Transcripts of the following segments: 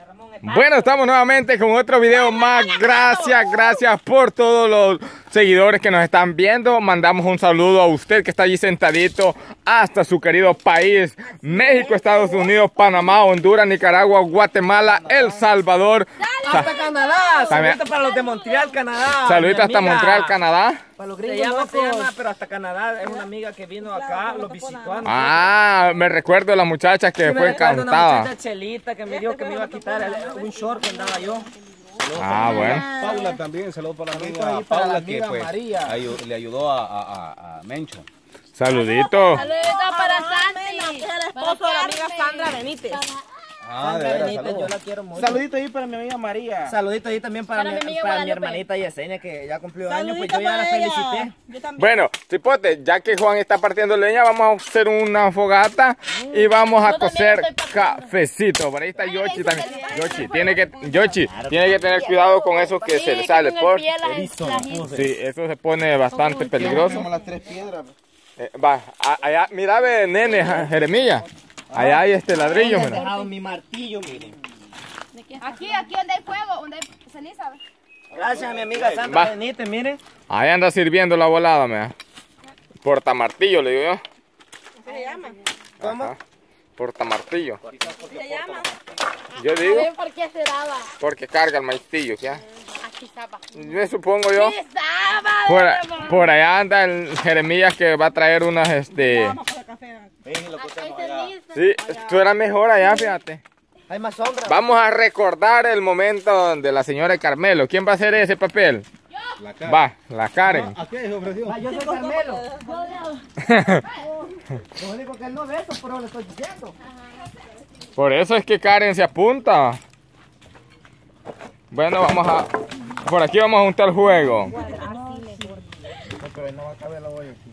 Bueno, estamos nuevamente con otro video más. Gracias por todos los seguidores que nos están viendo. Mandamos un saludo a usted que está allí sentadito hasta su querido país, México, Estados Unidos, Panamá, Honduras, Nicaragua, Guatemala, El Salvador. Hasta Canadá. Saluditos para los de Montreal, Canadá. Saluditos hasta Montreal, Canadá. Para los gringos se llama, pero hasta Canadá. Es una amiga que vino acá, los visitó. Ah, me recuerdo de la muchacha que fue encantada. Una muchacha Chelita que me dijo que me iba a quitar un short que andaba yo. Ah, bueno. Paula también, saludos para la amiga Paula que pues le ayudó a Mencho. Saludito. Saluditos para Santi. Es el esposo de la amiga Sandra Benítez. Ah, de veras, saludos. Yo la quiero mucho. Saludito ahí para mi amiga María. Saludito ahí también para mi hermanita Yesenia que ya cumplió años, pues yo ya la felicité. Bueno, Cipote, ya que Juan está partiendo leña, vamos a hacer una fogata y vamos a cocer cafecito. Por ahí está Yoshi también. Yoshi tiene que tener cuidado con eso que se le sale por. Sí, eso se pone bastante peligroso. Como las 3 piedras. Va, allá, mira, ve, nene, Jeremías. Allá hay este ladrillo, He dejado mi martillo, miren. Aquí donde hay fuego, donde hay ceniza. Gracias a mi amiga Sandra Benítez, miren. Ahí anda sirviendo la volada, mira. Portamartillo, le digo yo. ¿Qué se llama? ¿Cómo? Portamartillo. ¿Qué se llama? Yo digo, ¿Por qué se daba? porque carga el martillo, ¿qué? Aquí estaba. Me supongo yo. Sí, estaba. Por allá anda el Jeremías que va a traer unas, Sí, esto era mejor allá, fíjate. Hay más sombra. Vamos a recordar el momento de la señora Carmelo. ¿Quién va a hacer ese papel? La Karen. Va, la Karen. ¿A qué se ofreció? Yo soy Carmelo. Lo único que él no ve eso, pero le estoy diciendo. Por eso es que Karen se apunta. Bueno, vamos a... Por aquí vamos a juntar el juego. Pero ahí no va a caber la olla aquí.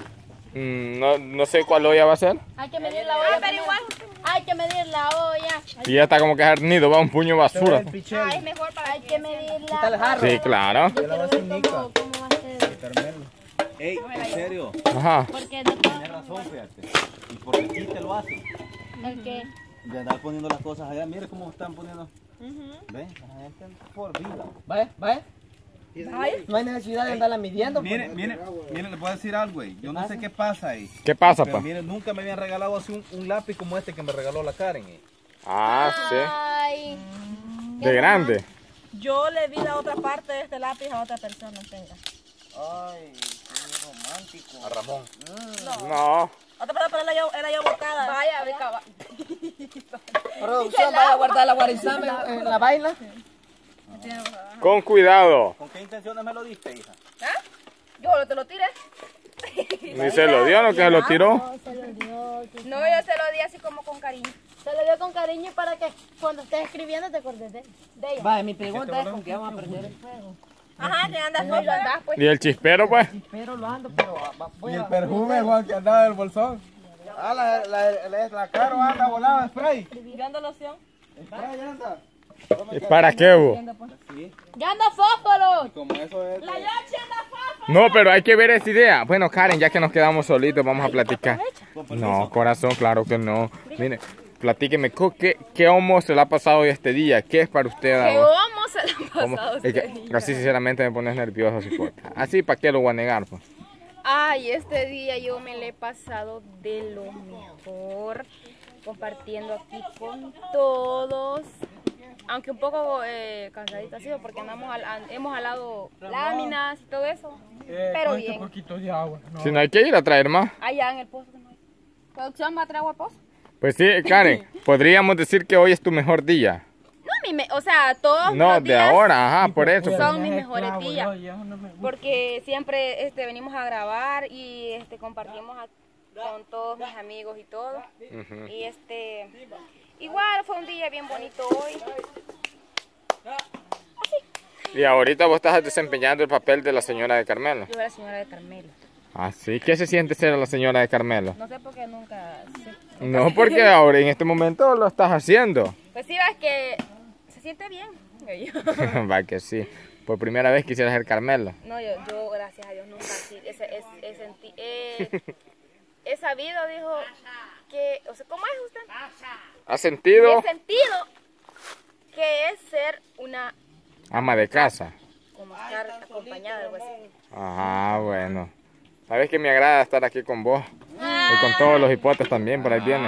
No sé cuál olla va a ser. Hay que medir la olla. Pero igual. Hay que medir la olla. Y ya está como que arnido, va un puño de basura. Es mejor para. Hay que medir la olla. Sí, claro. ¿Cómo va a ser? Carmelo. Ey, en serio. Ajá. Porque no Tienes razón, fíjate. ¿Y por qué sí te lo hacen? el que. De andar poniendo las cosas allá. Mire cómo están poniendo. ¿Ven? La gente por vida. ¿Vaya? No hay necesidad de andarla midiendo. Miren, le puedo decir algo, güey. Yo no sé qué pasa ahí. ¿Qué pasa, Pero pa? miren, nunca me habían regalado así un lápiz como este que me regaló la Karen. Ah, sí. Ay. De grande. Yo le vi la otra parte de este lápiz a otra persona. Tenga. Ay, qué romántico. A Ramón. No. Otra persona, pero era yo abocada. Vaya, ve cabal. Producción, vaya a guardar la guarizame en la vaina. Con cuidado. ¿Con qué intenciones me lo diste, hija? Yo te lo tiré. Ni se lo dio, no que se lo tiró. No, yo se lo di así como con cariño. Se lo dio con cariño para que cuando estés escribiendo te acordes de ella. Vaya, mi pregunta es con qué vamos a perder el fuego. Ajá, que anda No lo andás, pues. ¿Y el chispero, pues? Pero lo ando, pero voy Y el a... perfume, Juan, que andaba del bolsón. Ah, la Caro anda volada de spray. Mirando loción. Spray anda. ¿Y para qué, vos? ¡Ya anda fósforo! Como eso es. La Yoshi anda fácil. No, pero hay que ver esa idea. Bueno, Karen, ya que nos quedamos solitos, vamos a platicar. No, corazón, claro que no. Mire, platíqueme, ¿qué homo se le ha pasado hoy este día? ¿Qué es para usted ¿Qué ahora? homo se le ha ¿Cómo? pasado Es que este día? así sinceramente me pones nervioso. Así, ¿para qué lo voy a negar? Pues? Ay, este día yo me le he pasado de lo mejor, compartiendo aquí con todos. Aunque un poco cansadito ha sido porque hemos jalado láminas y todo eso. Pero bien. poquito de agua. Si no hay que ir a traer más. Allá en el pozo que no hay. ¿Producción va a traer agua al pozo? Pues sí, Karen, podríamos decir que hoy es tu mejor día. No, o sea, todos No, los de días ahora, ajá, por eso. son mis mejores días. Porque siempre venimos a grabar y compartimos con todos mis amigos y todo. Y igual fue un día bien bonito hoy. Y ahorita vos estás desempeñando el papel de la señora de Carmelo. Yo era la señora de Carmelo. Ah, sí. ¿Qué se siente ser la señora de Carmelo? No sé por qué nunca sé. No, porque ahora en este momento lo estás haciendo. Pues sí, es que se siente bien. Va que sí. Por primera vez quisiera ser Carmelo. No, yo gracias a Dios nunca he sabido, dijo, que, o sea, ¿cómo es usted? ¿Has sentido? He sentido una ama de casa. como estar acompañada, algo así. Ajá, bueno. Sabes que me agrada estar aquí con vos. Y con todos los hipotes también, por ahí viene.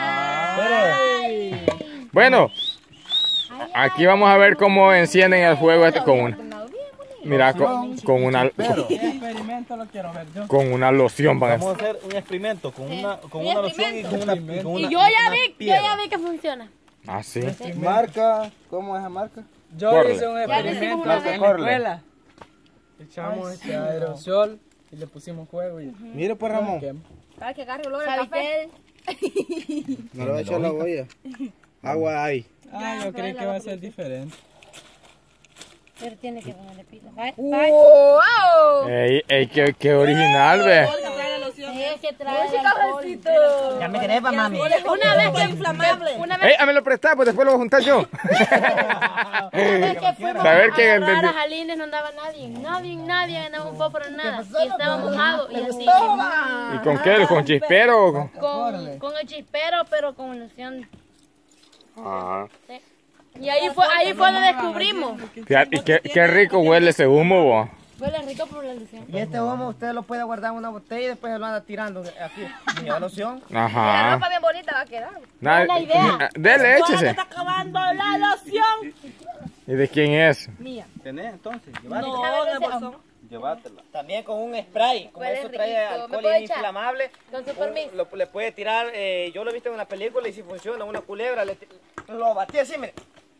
Bueno, aquí vamos a ver cómo encienden el fuego este con una. Mira, con una. Experimento lo quiero ver yo. Con una loción van a Vamos a hacer un experimento con una loción y con una Y yo ya vi que funciona. Ah, sí. Marca, ¿cómo es la marca? Yo Corle. hice un experimento en la escuela. Echamos este aerosol y le pusimos fuego y Mire pues Ramón. Cada que agarre olor al café. No le voy a echar la olla. Agua ahí. Ah, yo creí que va a ser diferente. Pero tiene que ponerle pila. ¡Wow! Ey, qué original, ve. Es que trae Ya me quedé para mami. una vez que inflamable. Una vez Ey, me lo prestás, pues después lo voy a juntar yo. que fuimos Saber que a agarrar entendí. a Jalines no andaba nadie andaba un poco nada. Y estaba mojado y así. ¿Y con qué? ¿Con chispero? o con- Con el chispero, pero con loción. Ah. Sí. Y ahí fue donde descubrimos. Fíjate, y qué rico huele ese humo, vos. Huele rico por la loción. Y este humo usted lo puede guardar en una botella y después se lo anda tirando aquí. Lleva loción. La Ajá. ropa bien bonita va a quedar. Nada- idea. Dele, échese. Está acabando la loción. ¿Y de quién es? Mía. ¿Tenés entonces? No, en el bolsón. Llévatela. También con un spray. Como Huele eso trae rico. ¿Me alcohol puede echar? inflamable. Con su permiso. Le puede tirar, yo lo he visto en una película y si funciona, una culebra, lo batí así, mire.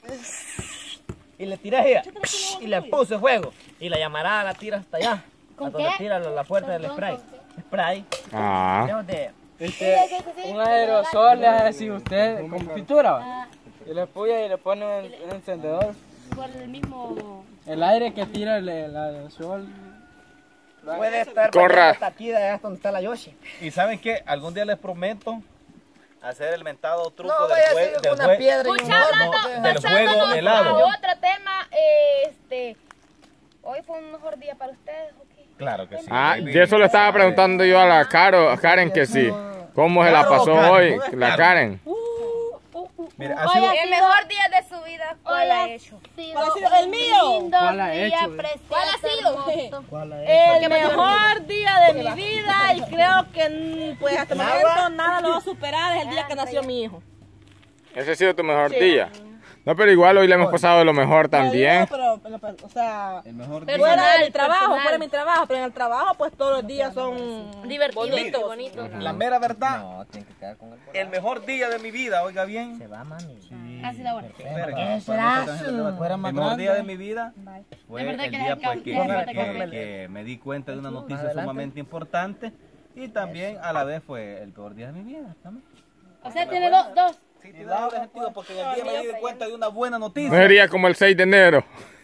Y le tiré ella. Y le puse fuego. Y la llamarada la tira hasta allá. ¿Con a donde qué? tira la fuerza del spray. Spray. Ah. Lejos de... Un aerosol es así usted, con pintura, ¿va? Y le puya y le pone un encendedor. Por el mismo. El aire que tira el aerosol. Puede estar Corra. hasta aquí, de allá donde está la Yoshi. ¿Y saben qué? Algún día les prometo hacer el mentado truco No, del vaya a juego. ser con una piedra y un Escucha, horno. del pasándonos juego helado. a otro tema, hoy fue un mejor día para ustedes, ¿o qué? Claro que sí. Ah, y eso le estaba preguntando yo a la Karen que sí. ¿Cómo se la pasó hoy, la Karen? Mira, ha sido... El mejor día de su vida, ¿cuál ha hecho? ¿Cuál ha sido el mío? ¿Cuál ha hecho? ¿Cuál ha sido? El mejor día de mi vida y creo que pues hasta el momento nada lo va a superar es el día que nació mi hijo. Ese ha sido tu mejor día. No, pero igual hoy le hemos pasado lo mejor también. Pero, o sea, El mejor fuera de mi Personal, trabajo, personal. fuera de mi trabajo, pero en el trabajo pues todos los días son Divertido, bonito. La mera verdad, No, tiene que quedar con el mejor día de mi vida, oiga bien. Se va, mami. Casi la hora. El mejor día de mi vida fue De verdad el que día la- pues, la- que me di cuenta de una noticia sumamente importante y también a la vez fue el peor día de mi vida. También. O sea, tiene dos. Sí, tiene doble sentido porque en el día me di cuenta de una buena No noticia. sería como el 6 de enero.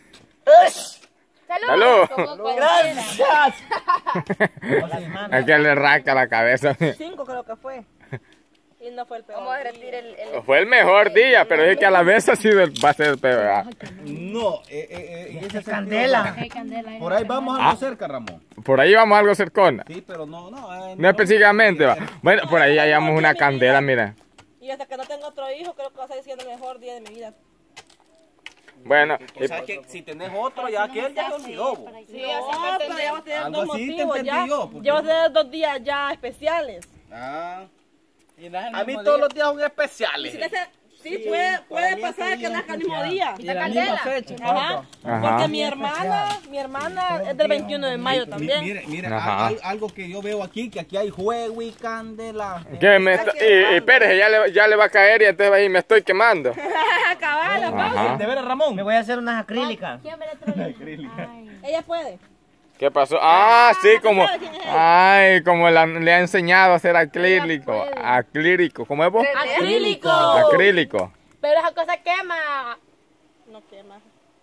¡Salud! ¡Salud! ¡Gracias! Es que le rasca la cabeza. 5 creo que fue. Y no fue el peor. Vamos a retirar el... Fue el mejor día, pero es que a la vez ha sido va a ser el peor. ¿verdad? No, en ese sentido, Candela. por ahí vamos algo cerca, Ramón. Por ahí vamos a algo cercona. Sí, pero no. No específicamente, va. Bueno, por ahí hallamos una candela, mira. Y hasta que no tenga otro hijo, creo que va a seguir siendo el mejor día de mi vida. Bueno, O sea que si tenés otro, ya aquel ya se olvidó. bo. Sí, no, pero ya va a tener Algo dos así te motivos. entendí Ya, yo, porque- ya va a tener 2 días ya especiales. Ah. Y das el A mí mismo todos día. los días son especiales. Sí, puede pasar que nazca el mismo día. Y la misma fecha. Ajá. Ajá. Porque mi hermana es del 21 de mayo también. Mire, Ajá. hay algo que yo veo aquí, que aquí hay juego y candela. ¿qué me está- y Pérez, ya le va a caer y entonces ahí me estoy quemando. Cabal, Ajá. De veras, Ramón. Me voy a hacer unas acrílicas. ¿Quién me la trae? ella puede. ¿Qué pasó? Ah, sí, como... Ay, como le ha enseñado a hacer acrílico. Acrílico, ¿cómo es vos? ¡Acrílico! Acrílico. Pero esa cosa quema. No quema.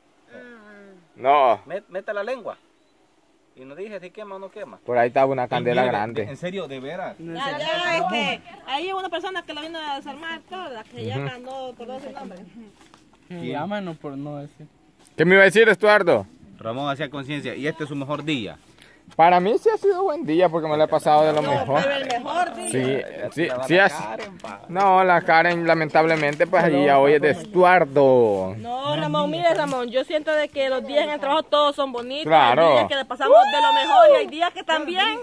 No, Mete la lengua. Y no dije si quema o no quema. por ahí estaba una candela Mire, grande. En serio, de veras. Ya, es que hay una persona que la vino a desarmar toda, que ya no por su nombre. Y llámanos por no decir. ¿Qué me iba a decir, Estuardo? Ramón hacía conciencia y este es su mejor día. Para mí sí ha sido buen día porque me lo he pasado de lo mejor. Pero el mejor día. Sí. No, la Karen lamentablemente pues allí ya hoy es de Estuardo. No, Ramón, mire, Ramón, yo siento de que los días en el trabajo todos son bonitos. Claro. Hay días que le pasamos de lo mejor y hay días que también.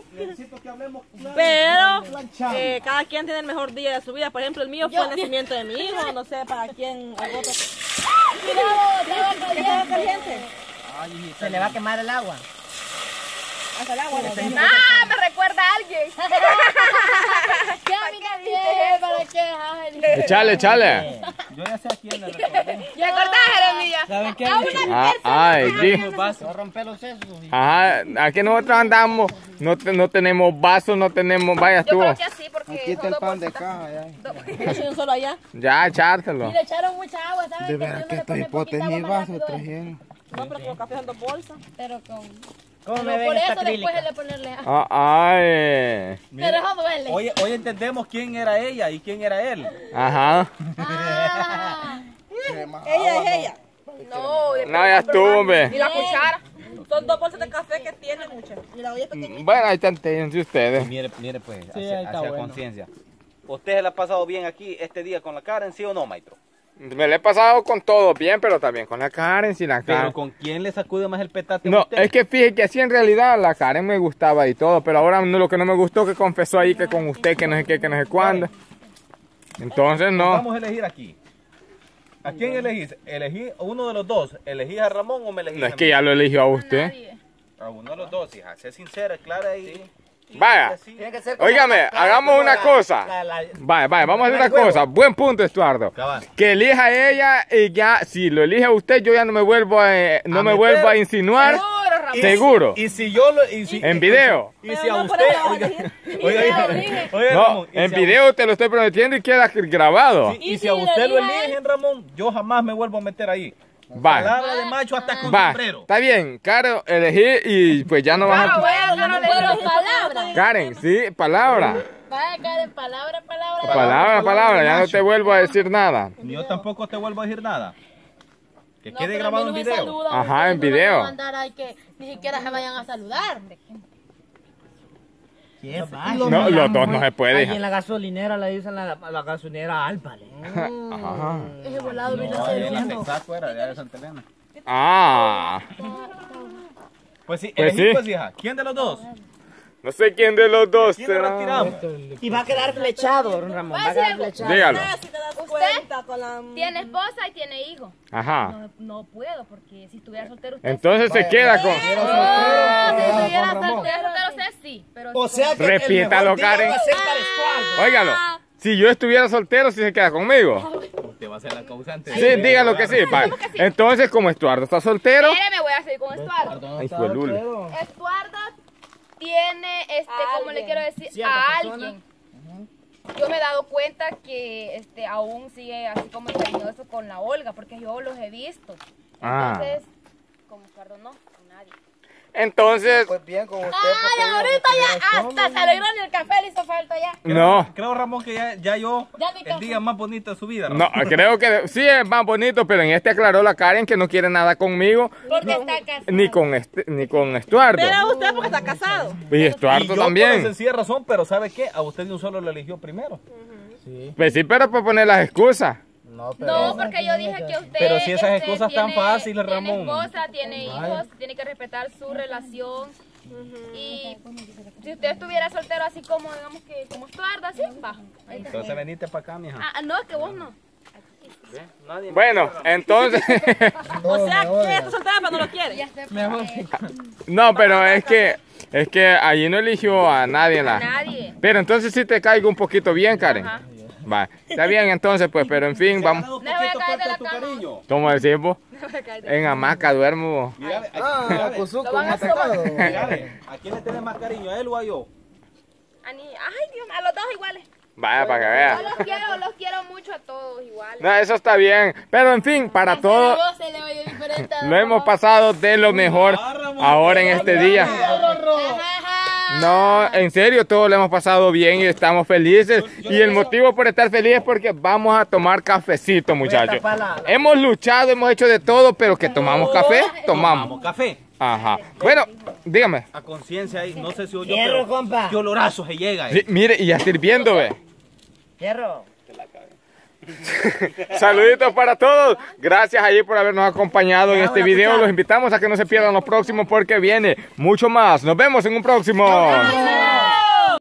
Pero cada quien tiene el mejor día de su vida. Por ejemplo, el mío fue el nacimiento de mi hijo. No sé para quién. Algo otro. ¿Qué estaba caliente? Se le va a quemar el agua. Hasta el agua. Ah, me recuerda a alguien. ¿Qué amiga dije? ¿Para qué? Échale. Yo ya sé a quién le recordé. ¿Te acordás, Jeremia? ¿Saben qué? Ay, sí. Se rompe los sesos. Ajá, aquí nosotros andamos, no tenemos vasos, no tenemos, vaya Yo tú. creo que así, porque Aquí está son el dos pan de bolsitas. caja. Ya. Yo soy un solo allá. Ya, echárselo. Y le echaron mucha agua, ¿sabes? De verdad que estos hipotes ni vasos trajeron. No, pero con los cafés son 2 bolsas. Pero con... ¿Cómo me Pero ven por esta eso después acrílica? de ponerle agua. Ay. Pero eso duele. Hoy entendemos quién era ella y quién era él. Ajá. Ah, Ella es ella. No, después No, ya estuvo, Y hombre. la cuchara. Son 2 bolsas de café que tiene muchas. Y la olla es pequeñita. Bueno, ahí están teniendo ustedes. Mire pues, Sí, ahí está hacia bueno. conciencia. ¿Usted se la ha pasado bien aquí este día con la Karen, sí o no, maestro? Me lo he pasado con todo bien, pero también con la Karen, sin la Pero Karen. ¿con quién le sacude más el petate a No, usted? es que fíjese que así en realidad la Karen me gustaba y todo, pero ahora lo que no me gustó que confesó ahí que con usted, que no sé qué, que no sé cuándo. Entonces no. Vamos a elegir aquí. ¿A quién elegís? ¿Elegí a uno de los dos? ¿Elegís a Ramón o me elegís No a es mí? que ya lo eligió a usted. A uno de los dos, hija. Sé sincera, clara y... Vaya, Tiene que ser como óigame, la- hagamos como una la- cosa. la- Vaya, vamos a hacer una huevo. cosa. Buen punto, Estuardo. Cabal. Que elija a ella y ya, si lo elige a usted, yo ya no me vuelvo no me meter. vuelvo a insinuar. Seguro, Ramón. Seguro. Y si yo lo... Y si, En video. Y si Pero a no usted... por eso Oiga, elegir. oiga, No, Ramón, y en si a video te lo estoy prometiendo y queda grabado. usted- Y si a usted lo eligen, Ramón, yo jamás me vuelvo a meter ahí. Vaya, Palabra de macho hasta con vaya. sombrero. Está bien, Caro, elegí y pues ya no vas Ah, a... bueno, no le pero digo. palabra. Karen, sí, palabra. Vaya, Karen, palabra. Palabra, ya no te vuelvo a decir nada. Yo tampoco te vuelvo a decir nada. Que No, quede pero grabado a en mí no me video. saludan, Ajá, ustedes en no van a video. mandar ahí que ni siquiera se vayan a saludar. ¿Qué pasa? No, los dos no se puede, Ahí hija. en la gasolinera le dicen la gasolinera Álvale. Ajá. Ese volado vino a No, ser yo la lindo. Texas fuera, allá de Santa Elena. Ah, Pues sí, Pues elegí, sí. pues, hija. ¿Quién de los dos? no sé quién de los dos ¿Quién le será. retiramos? Y va a quedar flechado, don Ramón. Va a quedar flechado. Dígalo. Si te das cuenta con la... Tiene esposa y tiene hijo. Ajá. No puedo, porque si estuviera soltero usted... Entonces se queda con... Si estuviera soltero usted sí, pero... O sea que Repítalo, el mejor día Karen. va a ser para Estuardo. Óigalo, si yo estuviera soltero, sí se queda conmigo. Usted va a ser la causante. Sí, dígalo que sí. Vale. Entonces, como Estuardo está soltero... Me voy a seguir con Estuardo. Ay, fue lule. Estuardo tiene, como le quiero decir, Cierta a persona. alguien. Yo me he dado cuenta que aún sigue así como cariñoso con la Olga, porque yo los he visto. Ah. Entonces, como Estuardo no, con nadie. Entonces, Pues bien con usted. Ay, porque dijo ahorita que ya tuviera hasta sombra. se alegró ni el café le hizo falta ya. no. Creo, Ramón, que ya yo, Ya ni el café. día más bonito de su vida, Ramón. No, creo que sí es más bonito, pero en este aclaró la Karen que no quiere nada conmigo, Porque está casado. ni con Estuardo. Pero usted porque está casado. Y Y Estuardo yo por la también. sencilla razón, pero ¿sabe qué? A usted de un solo lo eligió primero. Pues sí, pero para poner las excusas. No, pero... No, porque yo dije que usted... Pero si esas excusas tan fáciles, Ramón. Tiene esposa, tiene hijos, tiene que respetar su relación. Y si usted estuviera soltero así como, digamos que, como Estuardo, así, va. Ahí está. Entonces venite para acá, mija. Ah, no, es que vos no. Nadie Bueno, entonces... O sea, que está soltera pero no lo quiere. No, pero es que allí no eligió a nadie. Nadie. Pero entonces sí te caigo un poquito bien, Karen. Ajá. Va, está bien entonces, pues, pero en fin, vamos. No me voy a caer de la cama. cariño. ¿Cómo decimos? Me voy a caer de la En hamaca duermo. Mira, Ah, Cuzuco, Lo van a atacado. ¿a quién le tiene más cariño? ¿A él o a yo? Ay, Dios, a los dos iguales. Vaya, para que Yo vea. los quiero mucho a todos iguales. No, eso está bien. Pero en fin, para todo La voz se le oye diferente a lo hemos pasado de lo mejor ahora en este día. No, en serio, todo lo hemos pasado bien y estamos felices. Y el motivo por estar felices es porque vamos a tomar cafecito, muchachos. Hemos luchado, hemos hecho de todo, pero que tomamos café, tomamos. Vamos, café. Ajá. Bueno, dígame. A conciencia ahí, no sé si oyó, Hierro, pero compa. qué olorazo se llega. Sí, mire, y ya está hirviendo, ve. Hierro. Saluditos para todos. Gracias allí por habernos acompañado en este video. Los invitamos a que no se pierdan los próximos porque viene mucho más. Nos vemos en un próximo.